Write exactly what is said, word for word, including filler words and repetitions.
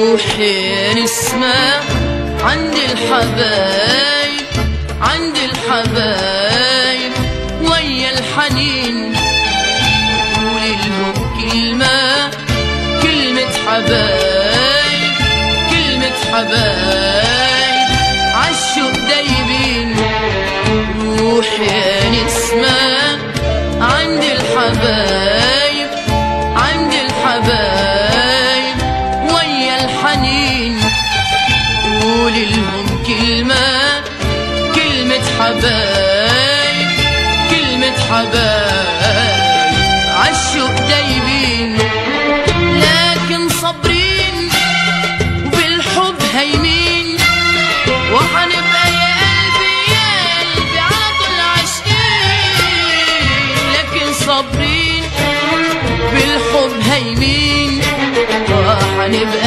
روحي نسمع عند الحبايب، عند الحبايب ويا الحنين، قولي لهم كلمة، كلمة حبايب، كلمة حبايب عالشوق دايبين. روحي نسمع عند الحبايب، عند الحبايب ويا الحنين، قولي لهم كلمة، كلمة حبايب، كلمة حبايب عالشوق دايبين. لكن صابرين وبالحب هايمين، وحنبقى يا قلبي يا قلبي عطل عاشقين. لكن صابرين بالحب هايمين، وحنبقى